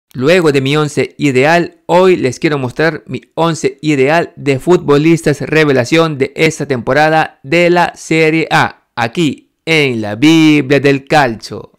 Luego de mi 11 ideal, hoy les quiero mostrar mi 11 ideal de futbolistas revelación de esta temporada de la Serie A, aquí en la Biblia del Calcio.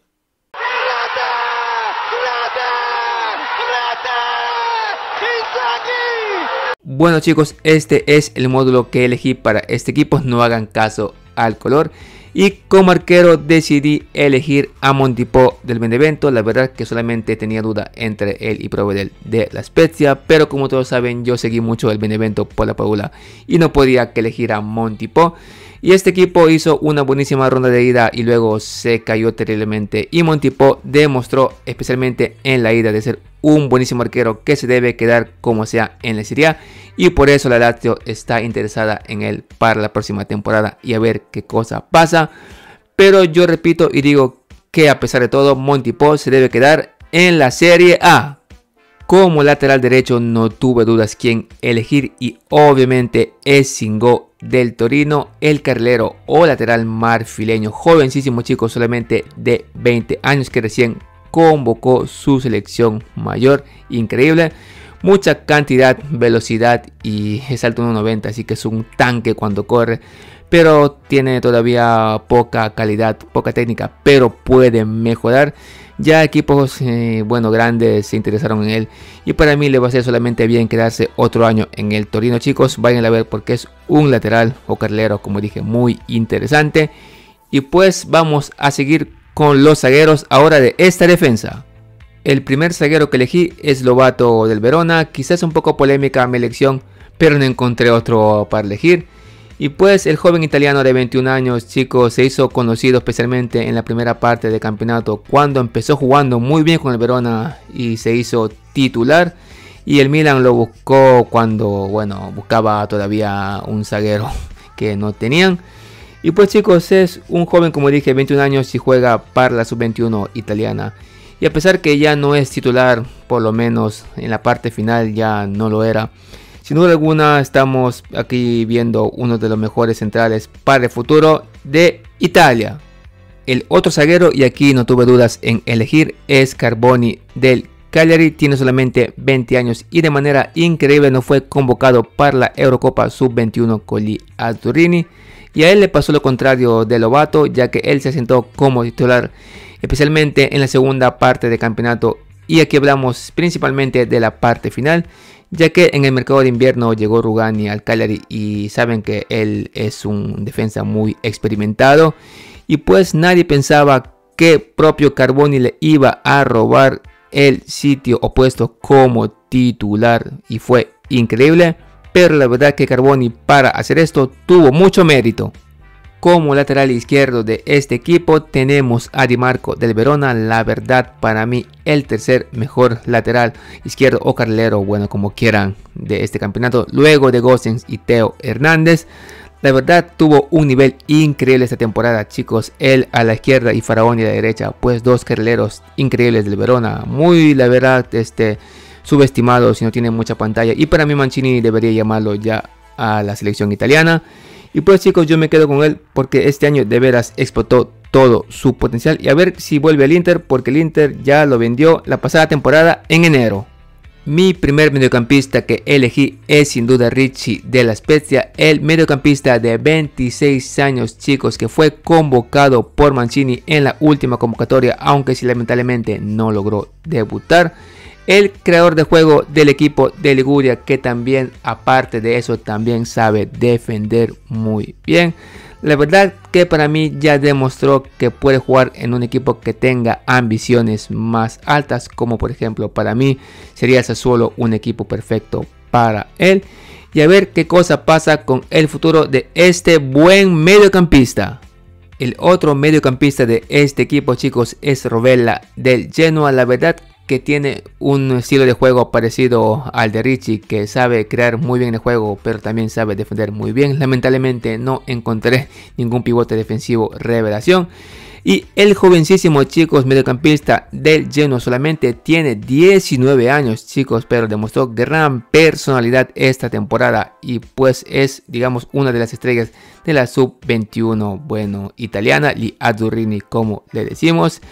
Bueno chicos, este es el módulo que elegí para este equipo, no hagan caso al color. Y como arquero decidí elegir a Montipò del Benevento. La verdad que solamente tenía duda entre él y Provedel de la Spezia, pero como todos saben yo seguí mucho el Benevento por la Paula y no podía que elegir a Montipò. Y este equipo hizo una buenísima ronda de ida y luego se cayó terriblemente. Y Montipò demostró especialmente en la ida de ser un buenísimo arquero que se debe quedar como sea en la Serie A. Y por eso la Lazio está interesada en él para la próxima temporada y a ver qué cosa pasa. Pero yo repito y digo que a pesar de todo Montipò se debe quedar en la Serie A. Como lateral derecho no tuve dudas quién elegir y obviamente es Singò del Torino, el carrilero o lateral marfileño, jovencísimo chico, solamente de 20 años que recién convocó su selección mayor, increíble, mucha cantidad, velocidad y es alto 1.90, así que es un tanque cuando corre, pero tiene todavía poca calidad, poca técnica, pero puede mejorar. Ya equipos grandes se interesaron en él y para mí le va a ser solamente bien quedarse otro año en el Torino, chicos. Vayan a ver porque es un lateral o carrilero, como dije, muy interesante. Y pues vamos a seguir con los zagueros ahora de esta defensa. El primer zaguero que elegí es Lobato del Verona. Quizás un poco polémica mi elección, pero no encontré otro para elegir. Y pues el joven italiano de 21 años, chicos, se hizo conocido especialmente en la primera parte del campeonato cuando empezó jugando muy bien con el Verona y se hizo titular. Y el Milan lo buscó cuando, buscaba todavía un zaguero que no tenían. Y pues chicos, es un joven, como dije, 21 años y juega para la sub-21 italiana. Y a pesar que ya no es titular, por lo menos en la parte final ya no lo era. Sin duda alguna estamos aquí viendo uno de los mejores centrales para el futuro de Italia. El otro zaguero, y aquí no tuve dudas en elegir, es Carboni del Cagliari. Tiene solamente 20 años y de manera increíble no fue convocado para la Eurocopa Sub-21 con gli Azzurrini. Y a él le pasó lo contrario de Lobato, ya que él se asentó como titular, especialmente en la segunda parte del campeonato. Y aquí hablamos principalmente de la parte final, ya que en el mercado de invierno llegó Rugani al Cagliari y saben que él es un defensa muy experimentado. Y pues nadie pensaba que propio Carboni le iba a robar el sitio opuesto como titular y fue increíble. Pero la verdad que Carboni para hacer esto tuvo mucho mérito. Como lateral izquierdo de este equipo tenemos a Di Marco del Verona. La verdad para mí el tercer mejor lateral izquierdo o carrilero, como quieran, de este campeonato. Luego de Gosens y Theo Hernández. La verdad tuvo un nivel increíble esta temporada, chicos. Él a la izquierda y Faraoni a la derecha. Pues dos carrileros increíbles del Verona. Muy la verdad subestimado si no tiene mucha pantalla. Y para mí Mancini debería llamarlo ya a la selección italiana. Y pues chicos, yo me quedo con él porque este año de veras explotó todo su potencial. Y a ver si vuelve al Inter, porque el Inter ya lo vendió la pasada temporada en enero. Mi primer mediocampista que elegí es sin duda Ricci de la Spezia. El mediocampista de 26 años, chicos, que fue convocado por Mancini en la última convocatoria, aunque sí lamentablemente no logró debutar. El creador de juego del equipo de Liguria, que también aparte de eso también sabe defender muy bien. La verdad que para mí ya demostró que puede jugar en un equipo que tenga ambiciones más altas, como por ejemplo para mí sería Sassuolo un equipo perfecto para él. Y a ver qué cosa pasa con el futuro de este buen mediocampista. El otro mediocampista de este equipo, chicos, es Rovella del Genoa. La verdad que tiene un estilo de juego parecido al de Ricci, que sabe crear muy bien el juego, pero también sabe defender muy bien. Lamentablemente no encontré ningún pivote defensivo revelación. Y el jovencísimo, chicos, mediocampista del Genoa solamente tiene 19 años, chicos, pero demostró gran personalidad esta temporada y pues es, digamos, una de las estrellas de la sub-21, italiana, gli Azzurrini como le decimos.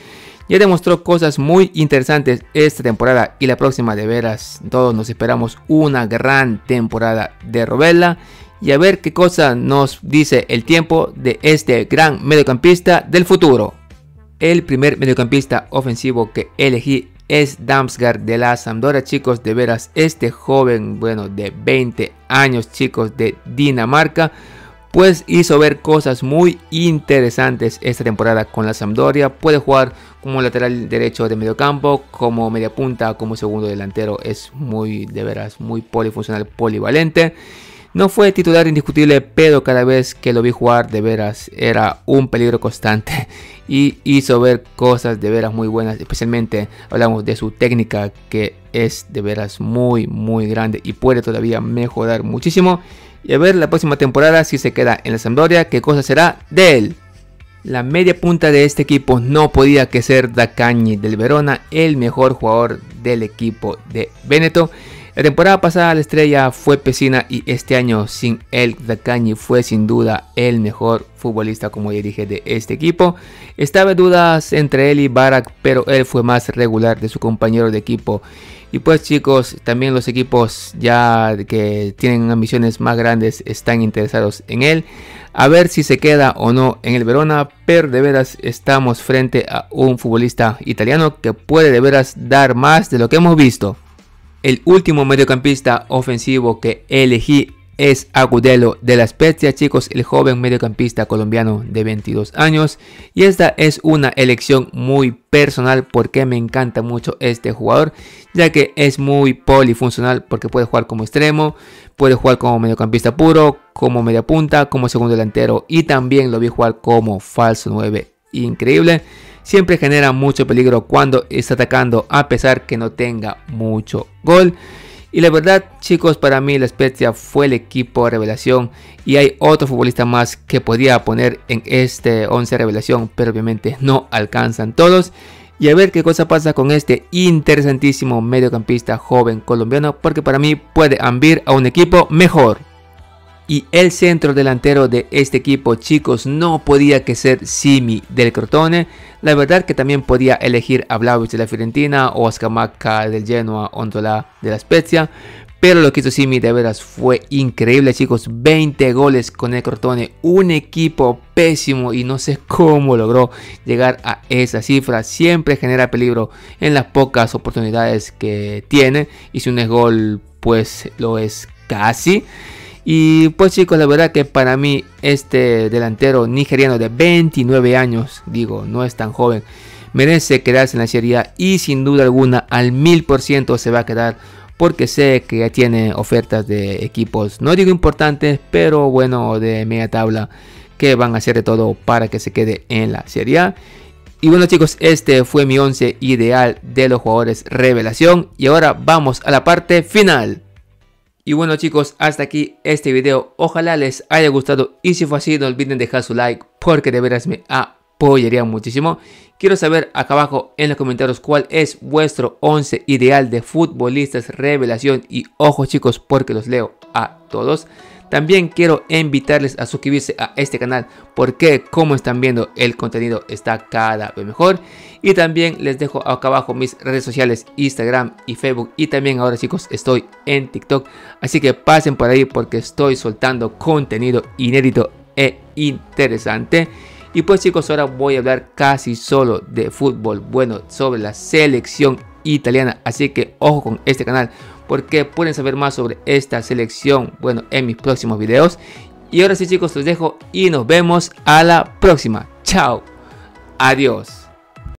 Ya demostró cosas muy interesantes esta temporada y la próxima de veras. Todos nos esperamos una gran temporada de Robela. Y a ver qué cosa nos dice el tiempo de este gran mediocampista del futuro. El primer mediocampista ofensivo que elegí es Damsgaard de la Sampdoria, chicos. De veras, este joven, bueno, de 20 años, chicos, de Dinamarca, pues hizo ver cosas muy interesantes esta temporada con la Sampdoria. Puede jugar como lateral derecho de mediocampo, como media punta, como segundo delantero. Es muy, de veras, muy polifuncional, polivalente. No fue titular indiscutible, pero cada vez que lo vi jugar, de veras, era un peligro constante. Y hizo ver cosas de veras muy buenas. Especialmente hablamos de su técnica, que es de veras muy, muy grande. Y puede todavía mejorar muchísimo. Y a ver la próxima temporada si se queda en la Sampdoria, qué cosa será de él. La media punta de este equipo no podía que ser Zaccagni del Verona, el mejor jugador del equipo de Veneto. La temporada pasada la estrella fue Pessina y este año sin él Zaccagni fue sin duda el mejor futbolista, como ya dije, de este equipo. Estaba en dudas entre él y Barak, pero él fue más regular de su compañero de equipo. Y pues chicos, también los equipos ya que tienen ambiciones más grandes están interesados en él. A ver si se queda o no en el Verona, pero de veras estamos frente a un futbolista italiano que puede de veras dar más de lo que hemos visto. El último mediocampista ofensivo que elegí es Agudelo de la Spezia, chicos, el joven mediocampista colombiano de 22 años. Y esta es una elección muy personal porque me encanta mucho este jugador, ya que es muy polifuncional porque puede jugar como extremo, puede jugar como mediocampista puro, como media punta, como segundo delantero y también lo vi jugar como falso 9. Increíble. Siempre genera mucho peligro cuando está atacando, a pesar que no tenga mucho gol. Y la verdad, chicos, para mí la Spezia fue el equipo de revelación. Y hay otro futbolista más que podía poner en este 11 revelación, pero obviamente no alcanzan todos. Y a ver qué cosa pasa con este interesantísimo mediocampista joven colombiano, porque para mí puede ambir a un equipo mejor. Y el centro delantero de este equipo, chicos, no podía que ser Simi del Crotone. La verdad que también podía elegir a Vlahovic de la Fiorentina o a Scamacca del Genoa, Ondola de la Spezia. Pero lo que hizo Simi de veras fue increíble, chicos. 20 goles con el Crotone, un equipo pésimo y no sé cómo logró llegar a esa cifra. Siempre genera peligro en las pocas oportunidades que tiene. Y si no es gol, pues lo es casi. Y pues chicos, la verdad que para mí este delantero nigeriano de 29 años, digo, no es tan joven, merece quedarse en la Serie A y sin duda alguna al 1000% se va a quedar, porque sé que ya tiene ofertas de equipos, no digo importantes, pero bueno, de media tabla, que van a hacer de todo para que se quede en la Serie A. Y bueno chicos, este fue mi 11 ideal de los jugadores revelación y ahora vamos a la parte final. Y bueno chicos, hasta aquí este video, ojalá les haya gustado y si fue así no olviden dejar su like porque de veras me apoyaría muchísimo. Quiero saber acá abajo en los comentarios cuál es vuestro 11 ideal de futbolistas revelación y ojo chicos porque los leo a todos. También quiero invitarles a suscribirse a este canal porque como están viendo el contenido está cada vez mejor. Y también les dejo acá abajo mis redes sociales, Instagram y Facebook. Y también ahora chicos estoy en TikTok. Así que pasen por ahí porque estoy soltando contenido inédito e interesante. Y pues chicos, ahora voy a hablar casi solo de fútbol, bueno, sobre la selección italiana. Así que ojo con este canal porque pueden saber más sobre esta selección, bueno, en mis próximos videos. Y ahora sí chicos, los dejo y nos vemos a la próxima. Chao, adiós.